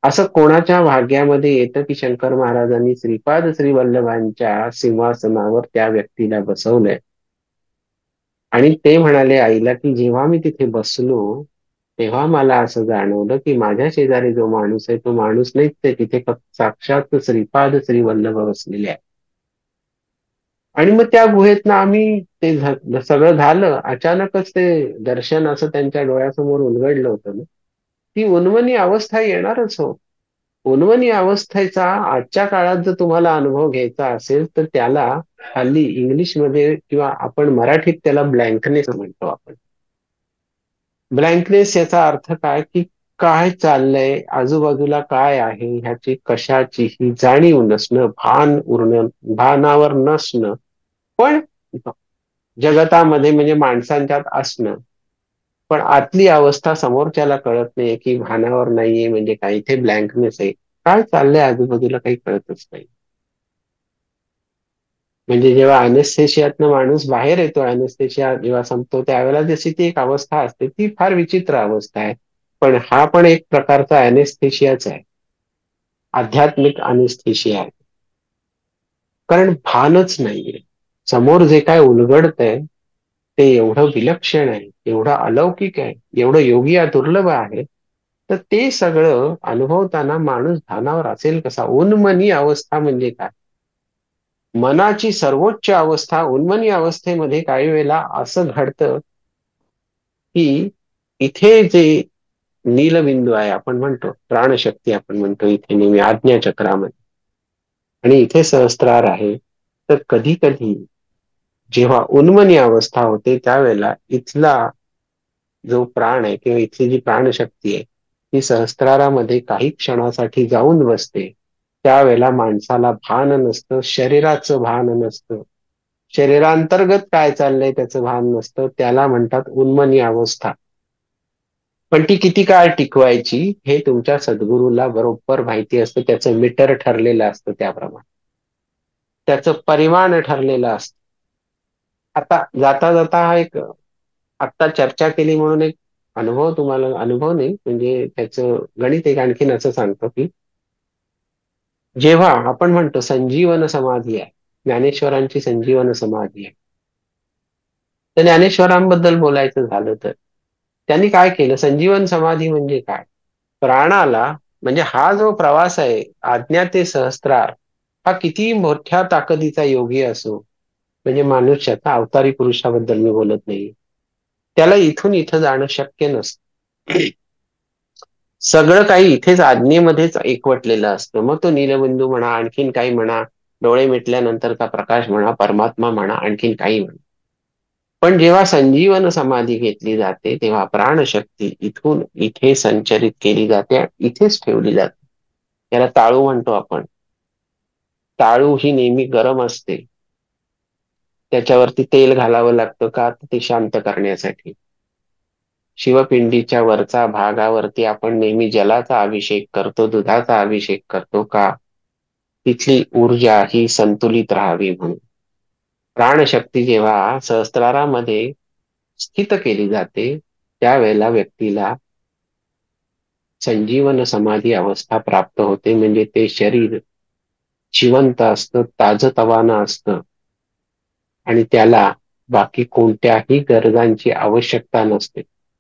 असं कोणाच्या भाग्यामध्ये येतं की शंकर महाराजांनी श्रीपाद श्री वल्लभांच्या सिंहासनावर त्या व्यक्तीला बसवलंय? आणि ते म्हणाले आईला की जेव्हा मी तिथे बसलो तेव्हा मला असं जाणवलं की माझ्या शेजारी जो माणूस आहे तो माणूस नाहीच आहे, तिथे फक्त साक्षात श्रीपाद श्री वल्लभ बसलेले आहे. आणि मग त्या गुहेतनं आम्ही सगळं झालं, अचानकच ते दर्शन असं त्यांच्या डोळ्यासमोर उलगडलं होतं ना. ती उन्मनी अवस्था येणारच हो. उन्मनी अवस्थेचा आजच्या काळात जर तुम्हाला अनुभव घ्यायचा असेल तर त्याला हल्ली इंग्लिशमध्ये किंवा आपण मराठीत त्याला ब्लँकनेस म्हणतो आपण. ब्लँकनेस याचा अर्थ काय की काय चाललंय आजूबाजूला, काय आहे ह्याची कशाचीही जाणीव नसणं, भान उरणं, भानावर नसणं. पण जगतामध्ये म्हणजे माणसांच्यात असणं, पण आतली अवस्था समोरच्याला कळत नाहीये की भानावर नाहीये म्हणजे काय, इथे ब्लँकनेस आहे. काय चाललंय आजूबाजूला काही कळतच नाही. म्हणजे जेव्हा अनेस्थेशियातनं माणूस बाहेर येतो, अनेस्थेशिया जेव्हा संपतो त्यावेळेला जशी ती एक अवस्था असते ती फार विचित्र अवस्था आहे. पण हा पण एक प्रकारचा अनेस्थेशियाच आहे, आध्यात्मिक अनेस्थेशिया आहे. कारण भानच नाहीये. समोर जे काय उलगडतंय ते एवढं विलक्षण आहे, एवढं अलौकिक आहे, एवढं योगी दुर्लभ आहे. तर ते सगळं अनुभवताना माणूस भानावर असेल कसा? उन्मनी अवस्था म्हणजे काय? मनाची सर्वोच्च अवस्था उन्मनी अवस्थेमध्ये काही वेळेला असं घडतं की इथे जे नीलबिंदू आहे, आपण म्हणतो प्राणशक्ती, आपण म्हणतो इथे नेहमी आज्ञाचक्रामध्ये, आणि इथे सहस्त्रार आहे. तर कधी कधी जेव्हा उन्मनी अवस्था होते त्यावेळेला इथला जो प्राण आहे किंवा इथली जी प्राणशक्ती आहे ती सहस्त्रारामध्ये काही क्षणासाठी जाऊन बसते. त्यावेळेला माणसाला भान नसतं, शरीराचं भान नसतं, शरीरांतर्गत काय चाललंय त्याचं भान नसतं. त्याला म्हणतात उन्मनी अवस्था. पण ती किती काळ टिकवायची हे तुमच्या सद्गुरूला बरोबर माहिती असतं. त्याचं मीटर ठरलेलं असतं, त्याप्रमाणे त्याचं परिमाण ठरलेलं असतं. आता जाता जाता हा एक आत्ता चर्चा केली म्हणून एक अनुभव तुम्हाला, अनुभव नाही म्हणजे त्याचं गणित एक आणखीन असं सांगतो की जेव्हा आपण म्हणतो संजीवन समाधी आहे, ज्ञानेश्वरांची संजीवन समाधी आहे, तर ज्ञानेश्वरांबद्दल बोलायचं झालं तर त्यांनी काय केलं? संजीवन समाधी म्हणजे काय? प्राणाला, म्हणजे हा जो प्रवास आहे आज्ञा ते सहस्त्रार, हा किती मोठ्या ताकदीचा योगी असो, म्हणजे मनुष्याचा अवतारी पुरुषाबद्दल मी बोलत नाही, त्याला इथून इथं जाणं शक्य नसतं. सगळं काही इथेच आज्ञेमध्येच एकवटलेलं असतं. मग तो नीलबिंदू म्हणा, आणखीन काही म्हणा, डोळे मिटल्यानंतरचा प्रकाश म्हणा, परमात्मा म्हणा, आणखीन काही म्हणा. पण जेव्हा संजीवन समाधी घेतली जाते तेव्हा प्राणशक्ती इथून इथे संचरित केली जाते, इथेच ठेवली जाते. त्याला ताळू म्हणतो आपण. ताळू ही नेहमी गरम असते, त्याच्यावरती तेल घालावं लागतं का? ते शांत करण्यासाठी. शिवपिंडीच्या वरचा भागावरती आपण नेहमी जलाचा अभिषेक करतो, दुधाचा अभिषेक करतो का? तिथली ऊर्जा ही संतुलित राहावी म्हणून. प्राणशक्ती जेव्हा सहस्त्रारामध्ये स्थित केली जाते त्यावेळेला व्यक्तीला संजीवन समाधी अवस्था प्राप्त होते. म्हणजे ते शरीर जिवंत असतं, ताजतवानं असतं, आणि त्याला बाकी कोणत्याही गरजांची आवश्यकता नसते.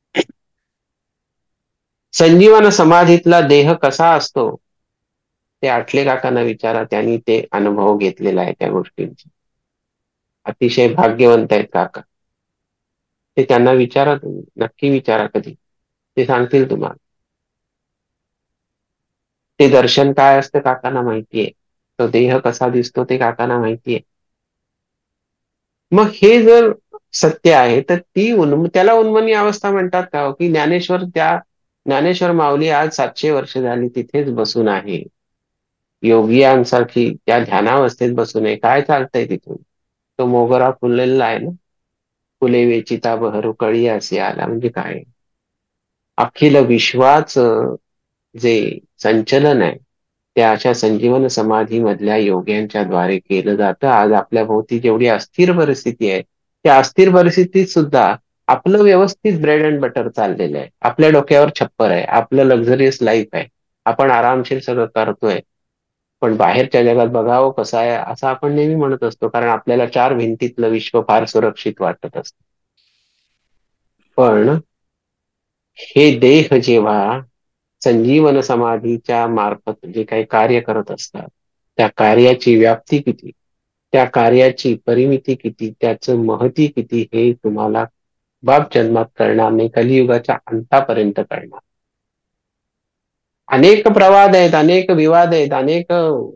संजीवन समाधीतला देह कसा असतो ते आठले काकांना विचारा, त्यांनी ते अनुभव घेतलेला आहे त्या गोष्टींचा. अतिशय भाग्यवंत आहेत काका. ते त्यांना विचारा, तुम्ही नक्की विचारा कधी, ते सांगतील तुम्हाला. ते दर्शन काय असतं काकांना माहितीये, तो देह कसा दिसतो ते काकांना माहितीये. मग हे जर सत्य आहे तर त्याला उन्मनी अवस्था म्हणतात का हो? की ज्ञानेश्वर, त्या ज्ञानेश्वर माऊली आज 700 वर्ष झाली तिथेच बसून आहे, योगियांसारखी त्या ध्यानावस्थेत बसून आहे. काय चालतंय तिथून? तो मोगरा फुललेला आहे ना, फुले वेचिता बहरू कळी असे आला, म्हणजे काय? अखिल विश्वाचं जे संचलन आहे त्या अशा संजीवन समाधी मधल्या योग्यांच्या द्वारे केलं जातं. आज आपल्या भोवती जेवढी अस्थिर परिस्थिती आहे त्या अस्थिर परिस्थितीत सुद्धा आपलं व्यवस्थित ब्रेड अँड बटर चाललेलं आहे, आपल्या डोक्यावर छप्पर आहे, आपलं लक्झरियस लाईफ आहे. आपण आरामशीर सगळं करतोय. पण बाहेरच्या जगात बघावं कसं आहे असं आपण नेहमी म्हणत असतो, कारण आपल्याला चार भिंतीतलं विश्व फार सुरक्षित वाटत असतं. पण हे देह जेव्हा संजीवन समाधीच्या मार्फत जे काही कार्य करत असतात, त्या कार्याची व्याप्ती किती, त्या कार्याची परिमिती किती, त्याचं महती किती, हे तुम्हाला बाप जन्मात कळणार नाही, कलियुगाच्या अंतापर्यंत कळणार. अनेक प्रवाद आहेत, अनेक विवाद आहेत, अनेक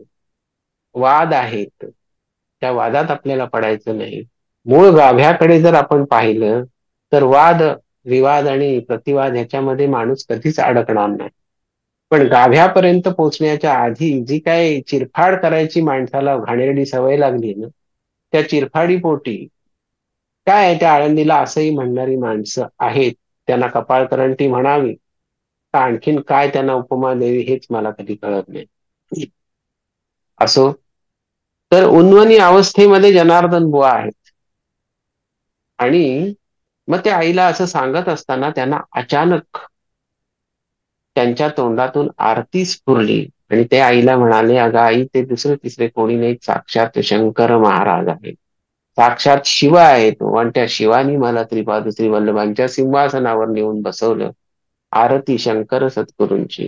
वाद आहेत. त्या वादात आपल्याला पडायचं नाही. मूळ गाभ्याकडे जर आपण पाहिलं तर वाद विवाद आणि प्रतिवाद ह्याच्यामध्ये माणूस कधीच अडकणार नाही. पण गाभ्यापर्यंत पोहोचण्याच्या आधी जी काय चिरफाड करायची माणसाला घाणेरडी सवय लागली ना, त्या चिरफाडीपोटी काय आहे, त्या आळंदीला असंही म्हणणारी माणसं आहेत. त्यांना कपाळकरंटी म्हणावी का आणखीन काय त्यांना उपमा द्यावी हेच मला कधी कळत नाही. असो, तर उन्वनी अवस्थेमध्ये जनार्दन बुवा आहेत. आणि मग त्या आईला असं सांगत असताना त्यांना अचानक त्यांच्या तोंडातून आरती स्फुरली आणि ते आईला म्हणाले, अगं आई, ते दुसरे तिसरे कोणी नाही, साक्षात शंकर महाराज आहेत, साक्षात शिव आहे तो, आणि त्या शिवानी मला त्रिपाद श्रीवल्लभांच्या सिंहासनावर नेऊन बसवलं. आरती शंकर सद्गुरूंची,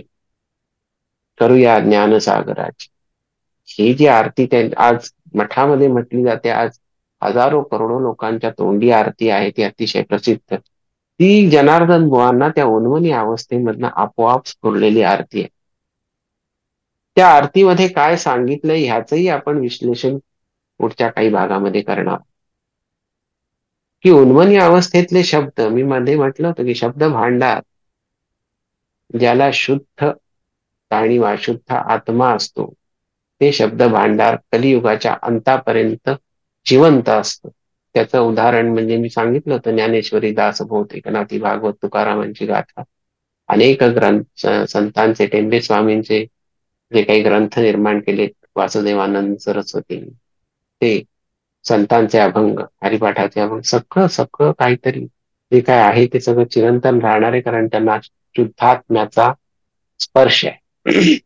करूया ज्ञानसागराची. ही जी आरती आज मठामध्ये म्हटली जाते, आज हजारो करोडो लोकांच्या तोंडी आरती आहे, ती अतिशय प्रसिद्ध. ती जनार्दन बुवांना त्या उन्मनी अवस्थेमधनं आपोआप स्फुरलेली आरती आहे. त्या आरतीमध्ये काय सांगितलंय ह्याचंही आपण विश्लेषण पुढच्या काही भागामध्ये करणार. की उन्मनी अवस्थेतले शब्द, मी मध्ये म्हटलं होतं की शब्द भांडार ज्याला शुद्ध आणि वाशुद्ध आत्मा असतो, ते शब्द भांडार कलियुगाच्या अंतापर्यंत जिवंत असतं. त्याचं उदाहरण म्हणजे मी सांगितलं होतं, ज्ञानेश्वरी, दासबोध, एकनाथी, भागवत, तुकारामांची गाथा, अनेक ग्रंथ, संतांचे, टेंबे स्वामींचे जे काही ग्रंथ निर्माण केले, वासुदेवानंद सरस्वती, ते संतांचे अभंग, हरिपाठाचे अभंग, सगळं सगळं काहीतरी जे काय आहे ते सगळं चिरंतन राहणार आहे, कारण त्यांना शुद्धात्म्याचा स्पर्श आहे.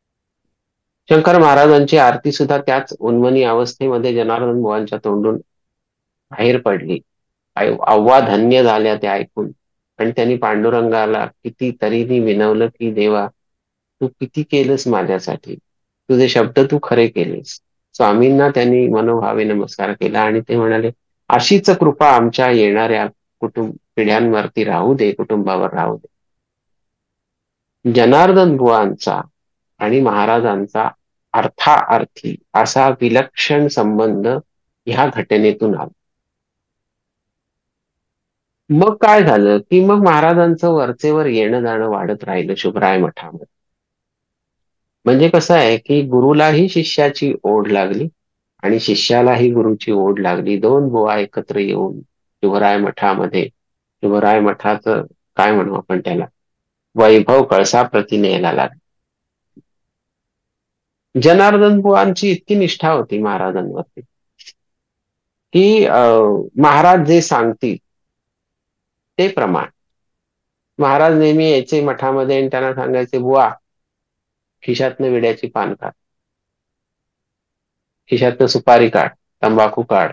शंकर महाराजांची आरती सुद्धा त्याच उन्मनी अवस्थेमध्ये जनार्दन बुवांच्या तोंडून बाहेर पडली. अव्वा धन्य झाल्या ते ऐकून. आणि त्यांनी पांडुरंगाला किती तऱ्हेने विनवलं की देवा, तू किती केलंस माझ्यासाठी, तुझे शब्द तू खरे केलेस. स्वामींना त्यांनी मनोभावे नमस्कार केला आणि ते म्हणाले, अशीच कृपा आमच्या येणाऱ्या पिढ्यांवरती राहू दे, कुटुंबावर राहू दे. जनार्दन बुवांचा आणि महाराजांचा अर्थाअर्थी असा विलक्षण संबंध ह्या घटनेतून आला. मग काय झालं की मग महाराजांचं वरचेवर येणं जाणं वाढत राहिलं शुभराय मठामध्ये. म्हणजे कसं आहे की गुरुलाही शिष्याची ओढ लागली आणि शिष्यालाही गुरुची ओढ लागली. दोन बुवा एकत्र येऊन शुभराय मठामध्ये, शुभराय मठाचं काय म्हणू आपण त्याला, वैभव कळसाप्रती न्यायला लागले. जनार्दन बुवांची इतकी निष्ठा होती महाराजांवरती की महाराज जे सांगतील ते प्रमाण. महाराज नेहमी यायचे मठामध्ये आणि त्यांना सांगायचे, बुवा, खिशातनं विड्याची पान काढ, खिशातनं सुपारी काढ, तंबाखू काढ.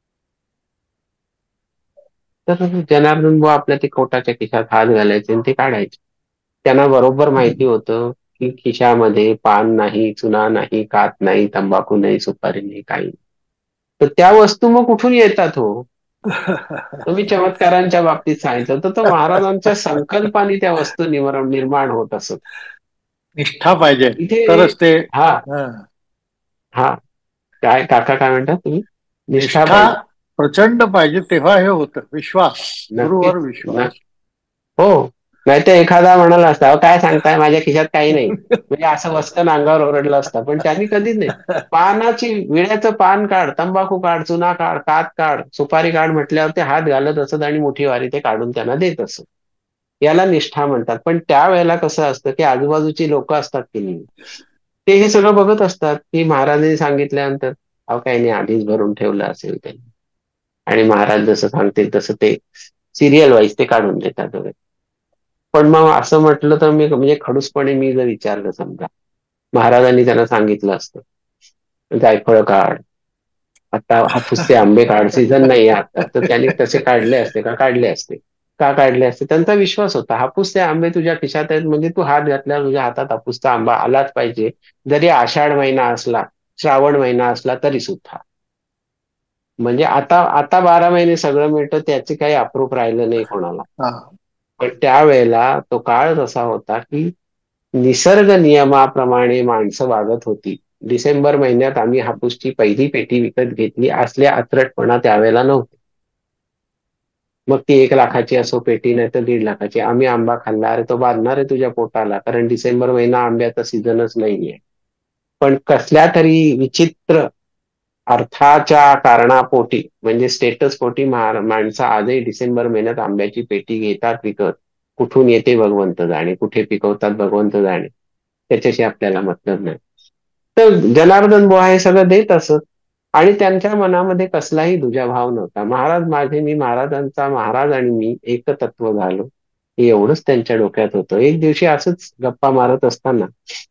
तर जनार्दन बुवा आपल्या ते कोटाच्या खिशात हात घालायचे आणि ते काढायचे. त्यांना बरोबर माहिती होतं की खिशामध्ये पान नाही, चुना नाही, कात नाही, तंबाखू नाही, सुपारी नाही, काही नाही. तर त्या वस्तू मग कुठून येतात हो? तुम्ही चमत्कारांच्या बाबतीत सांगितलं तर तो महाराजांच्या संकल्पाने त्या वस्तू निर्माण होत असत. निष्ठा पाहिजे इथे तरच ते. हा हं. हा काय काका काय म्हणतात तुम्ही? निष्ठा निष्ठा पाहिजे. प्रचंड पाहिजे, तेव्हा हे होतं. विश्वास, गुरुवर नक्कीच विश्वास. हो. नाही तर एखादा म्हणाला असता, "अहो, काय सांगताय, माझ्या खिशात काही नाही." म्हणजे असं वस्कन अंगावर ओरडलं असतं. पण त्यांनी कधीच नाही. पानाची, विड्याचं पान काढ, तंबाखू काढ, चुना काढ, कात काढ, सुपारी काढ म्हटल्यावर ते हात घालत असत आणि मुठीवारी ते काढून त्यांना देत असत. याला निष्ठा म्हणतात. पण त्यावेळेला कसं असतं की आजूबाजूची लोक असतात की नाही, ते हे सगळं बघत असतात की महाराजांनी सांगितल्यानंतर, अहो काही नाही, आधीच भरून ठेवलं असेल त्यांनी, आणि महाराज जसं सांगतील तसं ते सिरियल वाईज ते काढून देतात वगैरे. पण मग असं म्हटलं तर मी म्हणजे खडूसपणे मी जर विचारलं समजा, महाराजांनी त्यांना सांगितलं असतं जायफळ काढ, आता हापूसचे आंबे काढ, सीझन नाही आता, तर त्यांनी तसे काढले असते का? काढले असते. का काढले असते? त्यांचा विश्वास होता हापूसचे आंबे तुझ्या खिशात आहेत म्हणजे तू हात घातल्यावर तुझ्या हातात हापूसचा आंबा आलाच पाहिजे, जरी आषाढ महिना असला, श्रावण महिना असला तरी सुद्धा. म्हणजे आता आता 12 महिने सगळं मिळतं त्याचे काही अप्रूप राहिलं नाही कोणाला. हा. पण त्यावेळेला तो काळ तसा होता की निसर्ग नियमाप्रमाणे माणसं वागत होती. डिसेंबर महिन्यात आम्ही हापूसची पहिली पेटी विकत घेतली असले आत्रटपणा त्यावेळेला नव्हते. मग ती 1 लाखाची असो पेटी नाही तर 1.5 लाखाची, आम्ही आंबा खाल्ला, अरे तो बांधणार आहे तुझ्या पोटाला, कारण डिसेंबर महिना आंब्याचा सीझनच नाहीये. पण कसल्या तरी विचित्र अर्थाच्या कारणापोटी म्हणजे स्टेटस पोटी माणसं आजही डिसेंबर महिन्यात आंब्याची पेटी घेतात विकत. कुठून येते भगवंत जाणे, कुठे पिकवतात भगवंत जाणे, त्याच्याशी आपल्याला मतलब नाही. तर जनार्दन बुवा हे सगळं देत असत आणि त्यांच्या मनामध्ये कसलाही दुजाभाव नव्हता. महाराज माझे, मी महाराजांचा, महाराज आणि मी एकतत्व झालो, हे एवढंच त्यांच्या डोक्यात होतं. एक दिवशी असंच गप्पा मारत असताना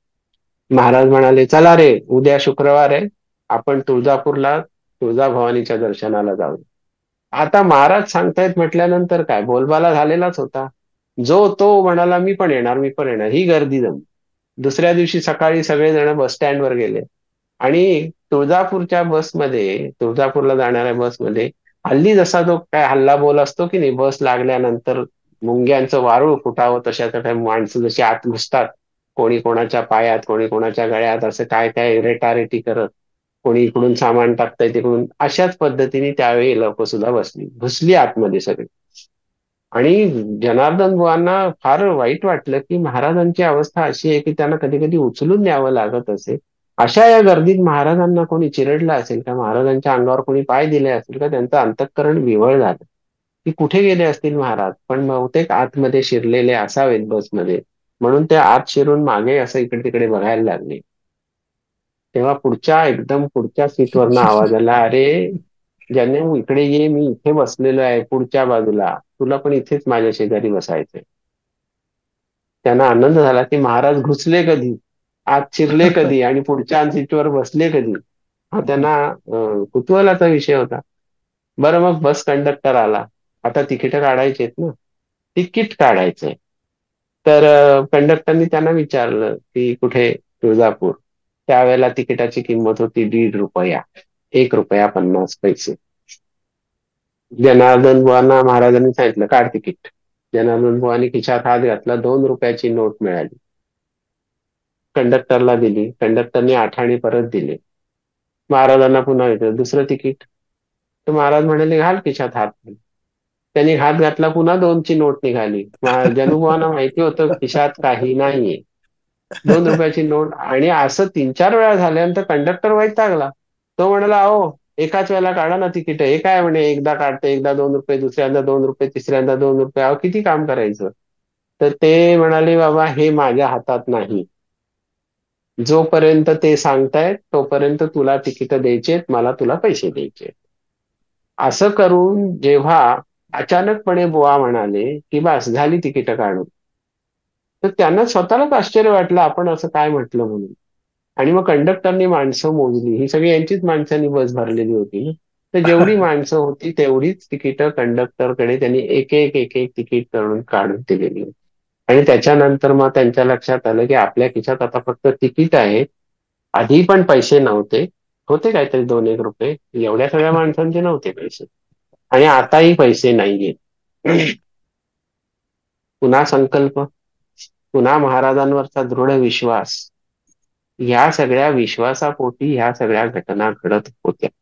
महाराज म्हणाले, चला रे उद्या शुक्रवार आहे, आपण तुळजापूरला तुळजाभवानीच्या दर्शनाला जाऊ. आता महाराज सांगतायत म्हटल्यानंतर काय बोलबाला झालेलाच होता. जो तो म्हणाला मी पण येणार, मी पण येणार, ही गर्दी जमली. दुसऱ्या दिवशी सकाळी सगळेजण बस स्टँडवर गेले आणि तुळजापूरच्या बसमध्ये, तुळजापूरला जाणाऱ्या बसमध्ये हल्ली जसा जो काय हल्ला बोल असतो की नाही, बस लागल्यानंतर मुंग्यांचं वारूळ फुटावं तशा त्या माणसं जशी आत घुसतात, कोणी कोणाच्या पायात, कोणी कोणाच्या गळ्यात, असं काय काय रेटारेटी करत, कोणी इकडून सामान टाकतंय तिकडून, अशाच पद्धतीने त्यावेळी लोक सुद्धा बसली घुसली आतमध्ये सगळी. आणि जनार्दन बुवांना फार वाईट वाटलं की महाराजांची अवस्था अशी आहे की त्यांना कधी कधी उचलून न्यावं लागत असे. अशा या गर्दीत महाराजांना कोणी चिरडलं असेल का, महाराजांच्या अंगावर कोणी पाय दिले असतील का, त्यांचं अंतःकरण विव्हळ झालं की कुठे गेले असतील महाराज. पण बहुतेक आतमध्ये शिरलेले असावेत बसमध्ये, म्हणून ते आत शिरून मागे असं इकडे तिकडे बघायला लागले. तेव्हा पुढच्या एकदम पुढच्या सीटवरनं आवाज आला, अरे ज्याने इकडे ये, मी इथे बसलेलो आहे पुढच्या बाजूला, तुला पण इथेच माझ्या शेजारी बसायचंय. त्यांना आनंद झाला की महाराज घुसले कधी, आत शिरले कधी आणि पुढच्या सीटवर बसले कधी, हा त्यांना कुतूहलाचा विषय होता. बरं मग बस कंडक्टर आला, आता तिकीट काढायची आहेत ना, तिकीट काढायचंय. तर कंडक्टरनी त्यांना विचारलं की कुठे, तुळजापूर. त्यावेळेला तिकिटाची किंमत होती 1.5 रुपया, 1 रुपया 50 पैसे. जनार्दन बुवांना महाराजांनी सांगितलं काढ तिकीट. जनार्दन बुवांनी खिशात हात घातला, 2 रुपयाची नोट मिळाली, कंडक्टरला दिली, कंडक्टरने आठाणे परत दिले. महाराजांना पुन्हा विचारलं दुसरं तिकीट. तर महाराज म्हणाले घाल खिशात हात. त्यांनी हात घातला, पुन्हा 2ची नोट निघाली. जनुभावांना माहिती होतं खिशात काही नाहीये, 2 रुपयाची नोट. आणि असं 3-4 वेळा झाल्यानंतर कंडक्टर वैतागला. तो म्हणाला, अहो एकाच वेळेला काढा ना तिकीट, हे काय म्हणे एकदा काढते, एकदा 2 रुपये, दुसऱ्यांदा 2 रुपये, तिसऱ्यांदा 2 रुपये, अहो किती काम करायचं. तर ते म्हणाले, बाबा हे माझ्या हातात नाही, जोपर्यंत ते सांगतायत तोपर्यंत तुला तिकीट द्यायचेत, मला तुला पैसे द्यायचे. असं करून जेव्हा अचानकपणे बुवा म्हणाले की बस झाली तिकीट काढून, तर त्यांना स्वतःलाच आश्चर्य वाटलं आपण असं काय म्हटलं म्हणून. आणि मग कंडक्टरनी माणसं मोजली, ही सगळी यांचीच माणसांनी बस भरलेली होती ना, तर जेवढी माणसं होती तेवढीच तिकीट कंडक्टरकडे त्यांनी एक एक एक एक तिकीट करून काढून दिलेली होती. आणि त्याच्यानंतर मग त्यांच्या लक्षात आलं की आपल्या खिशात आता फक्त तिकीट आहे, आधी पण पैसे नव्हते, होते काहीतरी 2-1 रुपये, एवढ्या सगळ्या माणसांचे नव्हते पैसे, आणि आताही पैसे नाहीये. पुन्हा संकल्प, पुन्हा महाराजांवरचा दृढ विश्वास, ह्या सगळ्या विश्वासापोटी ह्या सगळ्या घटना घडत होत्या.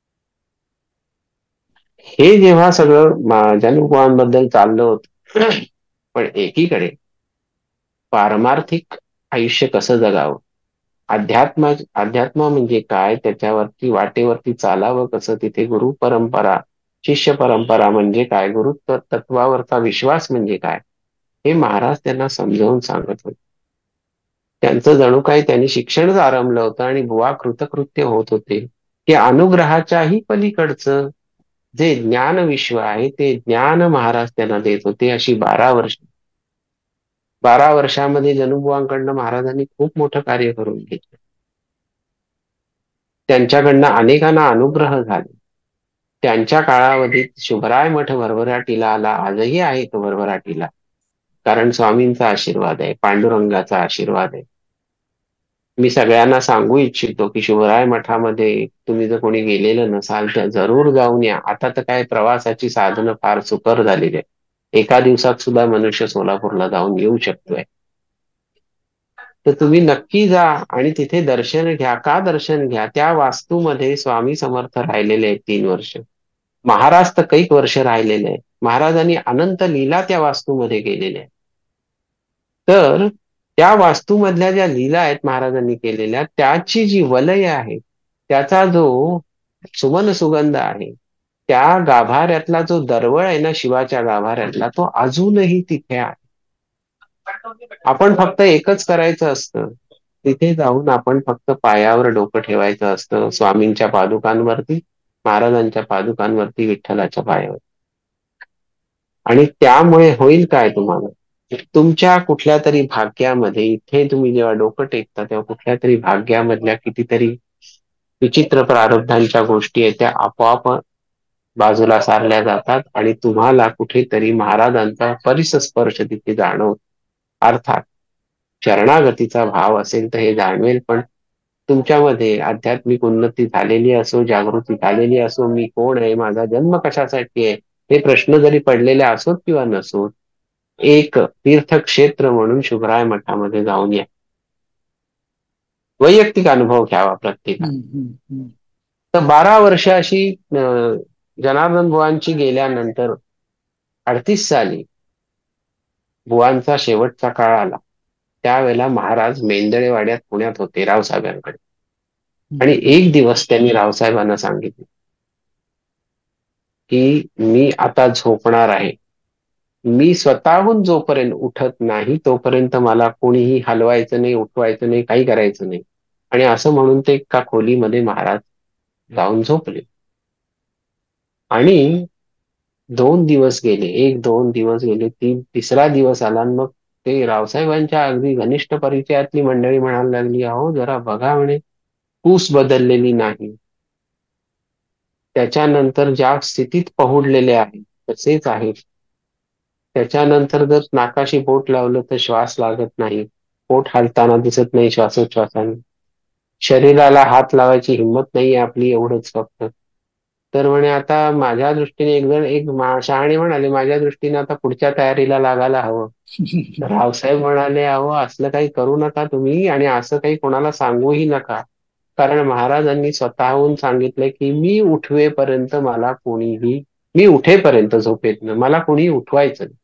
हे जेव्हा सगळं जनुभावांबद्दल चाललं होतं, पण एकीकडे पारमार्थिक आयुष्य कसं जगावं, अध्यात्म म्हणजे काय, त्याच्यावरती वाटेवरती चालावं कसं, तिथे गुरु परंपरा, शिष्य परंपरा म्हणजे काय, गुरु तत्वावरचा विश्वास म्हणजे काय, हे महाराज त्यांना समजावून सांगत होते. त्यांचं जणू काही त्यांनी शिक्षणच आरंभलं होतं आणि बुवा कृतकृत्य होत होते की अनुग्रहाच्याही पलीकडचं जे ज्ञान विश्व आहे ते ज्ञान महाराज त्यांना देत होते. अशी 12 वर्ष 12 वर्षामध्ये जनुबुवांकडनं महाराजांनी खूप मोठं कार्य करून घेतलं. त्यांच्याकडनं अनेकांना अनुग्रह झाले. त्यांच्या काळावधीत शुभराय मठ भरभराटीला आला, आजही आहे तो भरभराटीला. कारण स्वामींचा आशीर्वाद आहे, पांडुरंगाचा आशीर्वाद आहे. मी सगळ्यांना सांगू इच्छितो की शिवराय मठामध्ये तुम्ही जर कोणी गेलेलं नसाल तर जरूर जाऊन या. आता तर काय प्रवासाची साधनं फार सुकर झालेली आहे. एका दिवसात सुद्धा मनुष्य सोलापूरला जाऊन येऊ शकतोय. तर तुम्ही नक्की जा आणि तिथे दर्शन घ्या. का दर्शन घ्या? त्या वास्तूमध्ये स्वामी समर्थ राहिलेले आहेत 3 वर्ष. महाराज तर कैक वर्ष राहिलेले आहेत. महाराजांनी अनंत लीला त्या वास्तूमध्ये केलेल्या आहेत. तर त्या वास्तूमधल्या ज्या लीला आहेत महाराजांनी केलेल्या, त्याची जी वलय आहे, त्याचा जो सुमन सुगंध आहे, त्या गाभाऱ्यातला जो दरवळ आहे ना शिवाच्या गाभाऱ्यातला, तो अजूनही तिथे आहे. आपण फक्त एकच करायचं असतं, तिथे जाऊन आपण फक्त पायावर डोकं ठेवायचं असतं, स्वामींच्या पादुकांवरती, महाराजांच्या पादुकांवरती, विठ्ठलाच्या पायावर. आणि त्यामुळे होईल काय तुम्हाला? तुमच्या कुठल्या तरी भाग्यामध्ये, इथे तुम्ही जेव्हा डोकं टेकता तेव्हा कुठल्या तरी भाग्यामधल्या कितीतरी विचित्र प्रारब्धांच्या गोष्टी आहेत त्या आपोआप बाजूला सारल्या जातात आणि तुम्हाला कुठेतरी महाराजांचा परिसस्पर्श तिथे जाणवतो. अर्थात शरणागतीचा भाव असेल तर हे जाणवेल, पण तुमच्यामध्ये आध्यात्मिक उन्नती झालेली असो, जागृती झालेली असो, मी कोण आहे, माझा जन्म कशासाठी आहे, हे प्रश्न जरी पडलेले असोत किंवा नसोत, एक तीर्थक्षेत्र म्हणून शुभराय मठामध्ये जाऊन या. वैयक्तिक अनुभव घ्यावा प्रत्येकाने. तर 12 वर्ष अशी जनार्दन बुवांची गेल्यानंतर 38 साली बुवांचा शेवटचा काळ आला. त्यावेळेला महाराज मेंदळेवाड्यात पुण्यात होते रावसाहेबांकडे. आणि एक दिवस त्यांनी रावसाहेबांना सांगितले की मी आता झोपणार आहे. मी स्वतःहून जोपर्यंत उठत नाही तोपर्यंत मला कोणीही हलवायचं नाही, उठवायचं नाही, काही करायचं नाही. आणि असं म्हणून ते एका खोलीमध्ये महाराज जाऊन झोपले. आणि 2 दिवस गेले, 1-2 दिवस गेले, तिसरा दिवस आला आणि मग ते रावसाहेबांच्या अगदी घनिष्ठ परिचयातली मंडळी म्हणायला लागली, अहो जरा बघा म्हणे, कूस बदललेली नाही, त्याच्यानंतर ज्या स्थितीत पहुडलेले आहे तसेच आहे. त्याच्यानंतर जर नाकाशी बोट लावलं तर श्वास लागत नाही, पोट हालताना दिसत नाही श्वासोच्छवासाने, शरीराला हात लावायची हिंमत नाही आपली, एवढंच फक्त. तर म्हणे आता माझ्या दृष्टीने शहाणे म्हणाले, माझ्या दृष्टीने आता पुढच्या तयारीला लागायला हवं. तर रावसाहेब म्हणाले, अहो असलं काही करू नका तुम्ही आणि असं काही कोणाला सांगूही नका. कारण महाराजांनी स्वतःहून सांगितलंय की मी उठवेपर्यंत मला कोणीही, मी उठेपर्यंत झोपेतनं मला कोणी उठवायचं नाही.